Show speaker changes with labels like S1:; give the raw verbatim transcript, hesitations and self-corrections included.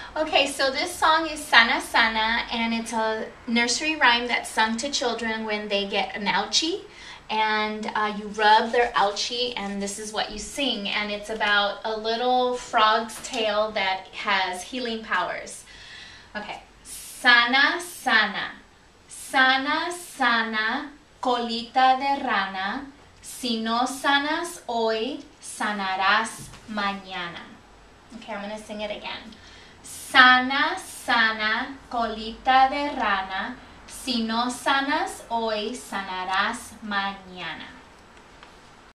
S1: Okay, so this song is Sana Sana, and it's a nursery rhyme that's sung to children when they get an ouchie. And uh, you rub their ouchie, and this is what you sing. And it's about a little frog's tail that has healing powers. Okay. Sana Sana, sana sana, colita de rana. Si no sanas hoy, sanarás mañana. Okay, I'm going to sing it again. Sana, sana, colita de rana. Si no sanas hoy, sanarás mañana.